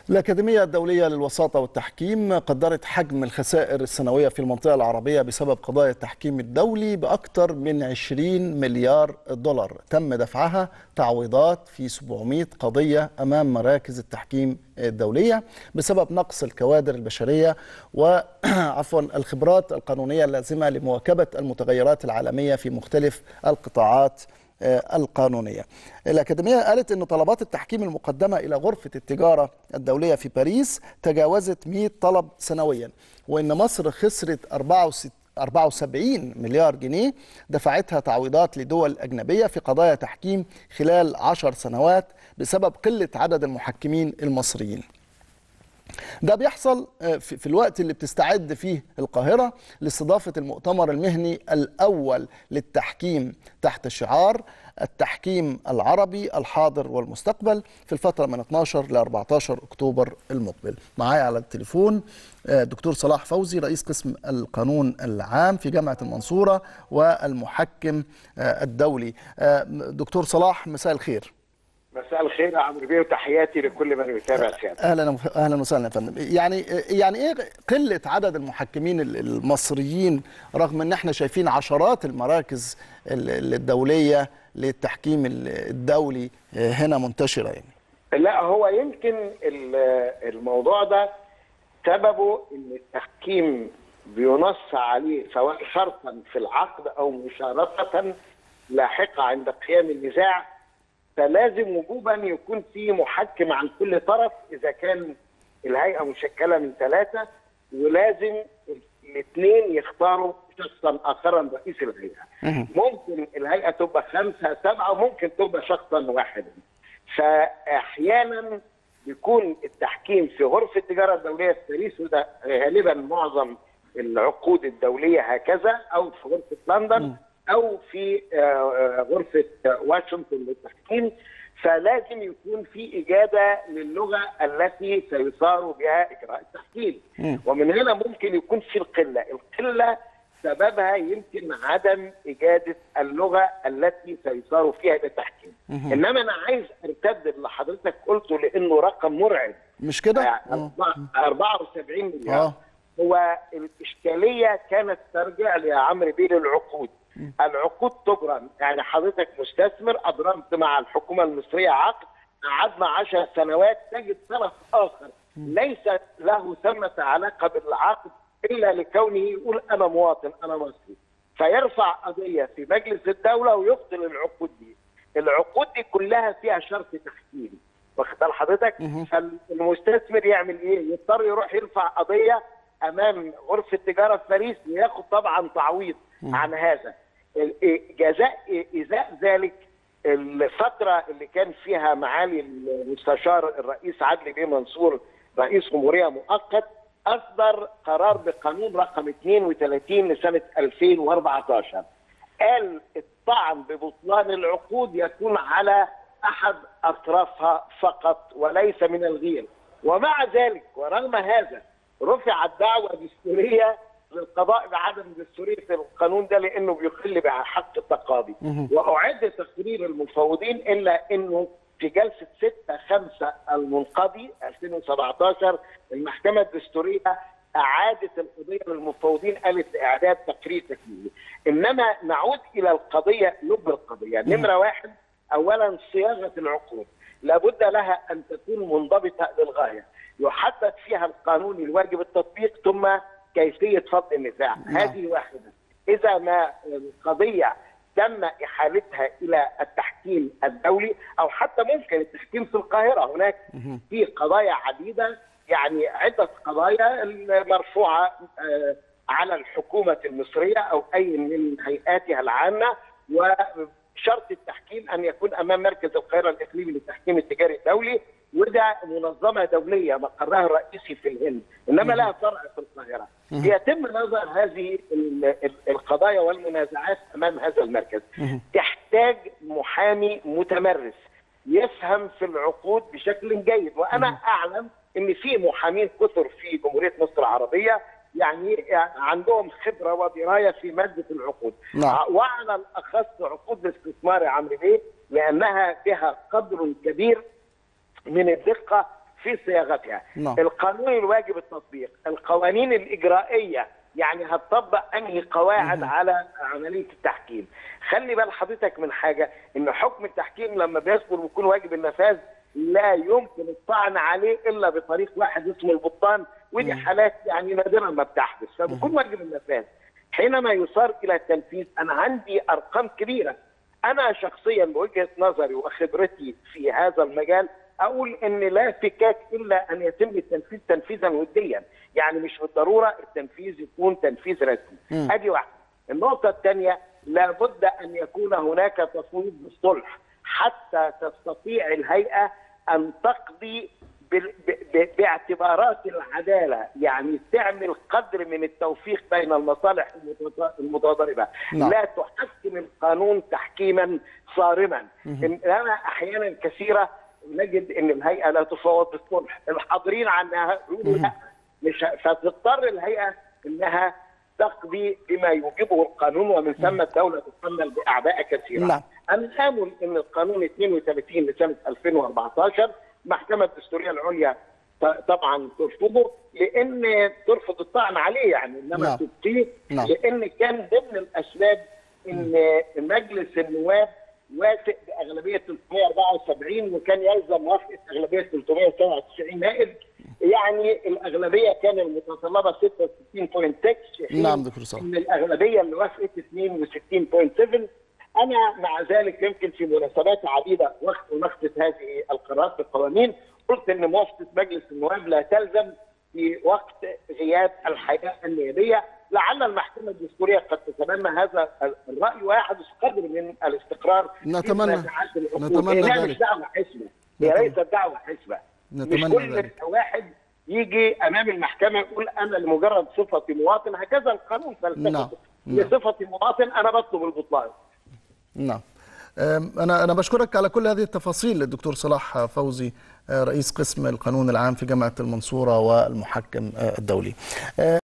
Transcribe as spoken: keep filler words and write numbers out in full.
الأكاديمية الدولية للوساطة والتحكيم قدرت حجم الخسائر السنوية في المنطقة العربية بسبب قضايا التحكيم الدولي بأكثر من عشرين مليار دولار تم دفعها تعويضات في سبعمائة قضية أمام مراكز التحكيم الدولية بسبب نقص الكوادر البشرية وعفوا الخبرات القانونية اللازمة لمواكبة المتغيرات العالمية في مختلف القطاعات القانونية. الأكاديمية قالت أن طلبات التحكيم المقدمة إلى غرفة التجارة الدولية في باريس تجاوزت مئة طلب سنويا، وأن مصر خسرت أربعة وسبعين مليار جنيه دفعتها تعويضات لدول أجنبية في قضايا تحكيم خلال عشر سنوات بسبب قلة عدد المحكمين المصريين. ده بيحصل في الوقت اللي بتستعد فيه القاهرة لاستضافة المؤتمر المهني الأول للتحكيم تحت شعار التحكيم العربي الحاضر والمستقبل في الفترة من اثناشر ل أربعة عشر أكتوبر المقبل. معايا على التليفون دكتور صلاح فوزي رئيس قسم القانون العام في جامعة المنصورة والمحكم الدولي. دكتور صلاح، مساء الخير. مساء الخير يا عمرو بيه، وتحياتي لكل من يتابع سيادتك. اهلا اهلا وسهلا يا فندم. يعني يعني ايه قله عدد المحكمين المصريين رغم ان احنا شايفين عشرات المراكز الدوليه للتحكيم الدولي هنا منتشره يعني؟ لا، هو يمكن الموضوع ده سببه ان التحكيم بينص عليه سواء شرطا في العقد او مشاركه لاحقه عند قيام النزاع، فلازم وجوبا يكون في محكم عن كل طرف اذا كان الهيئه مشكله من ثلاثه، ولازم الاثنين يختاروا شخصا اخرا رئيس الهيئه. ممكن الهيئه تبقى خمسه سبعه وممكن تبقى شخصا واحدا. فاحيانا بيكون التحكيم في غرفه التجاره الدوليه في باريس، وده غالبا معظم العقود الدوليه هكذا، او في غرفه لندن أو في غرفة واشنطن للتحكيم، فلازم يكون في إجادة للغة التي سيصار بها إجراء التحكيم. ومن هنا ممكن يكون في القلة، القلة سببها يمكن عدم إجادة اللغة التي سيصار فيها التحكيم. إنما أنا عايز أرتد اللي حضرتك قلته لأنه رقم مرعب، مش كده؟ أربعة وسبعين مليار. هو الإشكالية كانت ترجع يا عمرو بيه للعقود. العقود تبرم، يعني حضرتك مستثمر أبرمت مع الحكومة المصرية عقد، قعدنا عشر سنوات، تجد طرف آخر ليس له ثمة علاقة بالعقد إلا لكونه يقول أنا مواطن أنا مصري، فيرفع قضية في مجلس الدولة ويبطل العقود دي. العقود دي كلها فيها شرط تحكيم، واخد بال حضرتك؟ فالمستثمر يعمل إيه؟ يضطر يروح يرفع قضية أمام غرفة التجارة في باريس وياخد طبعا تعويض عن هذا. جزاء ازاء ذلك الفتره اللي كان فيها معالي المستشار الرئيس عدلي بيه منصور رئيس جمهوريه مؤقت اصدر قرار بقانون رقم اثنين وثلاثين لسنه ألفين وأربعة عشر، قال الطعن ببطلان العقود يكون على احد اطرافها فقط وليس من الغير. ومع ذلك ورغم هذا رفعت دعوى دستوريه للقضاء بعدم دستوريه القانون ده لانه بيخل بحق التقاضي. واعد تقرير المفوضين الا انه في جلسه ستة خمسة المنقضي ألفين وسبعة عشر المحكمه الدستوريه اعادت القضيه للمفوضين، قالت اعداد تقرير تكميلي. انما نعود الى القضيه، لب القضيه. نمره واحد، اولا صياغه العقود لابد لها ان تكون منضبطه للغايه، يحدد فيها القانون الواجب التطبيق ثم كيفية فض النزاع. هذه واحدة. إذا ما القضية تم إحالتها إلى التحكيم الدولي أو حتى ممكن التحكيم في القاهرة، هناك في قضايا عديدة، يعني عدة قضايا مرفوعة على الحكومة المصرية أو أي من هيئاتها العامة، وشرط التحكيم أن يكون أمام مركز القاهرة الإقليمي للتحكيم التجاري الدولي، وده منظمة دولية مقرها الرئيسي في الهند، إنما لها فرع في القاهرة. يتم نظر هذه القضايا والمنازعات أمام هذا المركز. تحتاج محامي متمرس يفهم في العقود بشكل جيد، وأنا أعلم إن في محامين كثر في جمهورية مصر العربية يعني عندهم خبرة ودراية في مادة العقود. وعلى الأخص عقود الاستثمار يا عمرو بيه، لأنها بها قدر كبير من الدقة في صياغتها. نعم. القانون الواجب التطبيق، القوانين الإجرائية يعني هتطبق انهي قواعد مم. على عمليه التحكيم. خلي بال حضرتك من حاجه، ان حكم التحكيم لما بيصدر ويكون واجب النفاذ لا يمكن الطعن عليه الا بطريق واحد اسمه البطلان، ودي مم. حالات يعني نادرا ما بتحدث، فبيكون واجب النفاذ. حينما يصار الى التنفيذ انا عندي ارقام كبيره. انا شخصيا بوجهه نظري وخبرتي في هذا المجال اقول ان لا فكاك الا ان يتم التنفيذ تنفيذا وديا، يعني مش بالضروره التنفيذ يكون تنفيذ رسمي. ادي واحده. النقطه الثانيه، لابد ان يكون هناك تفويض بالصلح حتى تستطيع الهيئه ان تقضي باعتبارات العداله، يعني تعمل قدر من التوفيق بين المصالح المتضاربه. نعم. لا تحكم القانون تحكيما صارما. انما احيانا كثيره نجد ان الهيئه لا تفاوض بالصلح، الحاضرين عنها يقولوا لا، مش فتضطر الهيئه انها تقضي بما يوجبه القانون، ومن ثم الدوله تتحمل باعباء كثيره. نعم. انا امل ان القانون اثنين وثلاثين لسنه ألفين وأربعة عشر المحكمه الدستوريه العليا طبعا ترفضه، لان ترفض الطعن عليه يعني، انما نعم. تبقيه. نعم. لان كان ضمن الاسباب ان مجلس النواب وافق باغلبيه ثلاثمائة وأربعة وسبعين، وكان يلزم موافقه اغلبيه ثلاثمائة وسبعة وتسعين نائب، يعني الاغلبيه كان المتطلبه ستة وستين فاصلة ستة. نعم دكتور صلاح. من الاغلبيه اللي وافقت اثنين وستين فاصلة سبعة. انا مع ذلك يمكن في مناسبات عديده وقت مناقشه هذه القرارات بالقوانين قلت ان موافقه مجلس النواب لا تلزم في وقت غياب الحياه النيابيه. لعل المحكمه الدستوريه قد تتبنى هذا الراي ويحدث قدر من الاستقرار. نتمنى نتمنى هي مش دعوه حسبه، هي ليست دعوه حسبه. مش كل ذلك. واحد يجي امام المحكمه يقول انا لمجرد صفتي مواطن، هكذا القانون فلسفته. نعم. لصفتي مواطن انا بطلب البطلان. نعم. أنا أنا بشكرك على كل هذه التفاصيل الدكتور صلاح فوزي، رئيس قسم القانون العام في جامعة المنصورة والمحكم الدولي.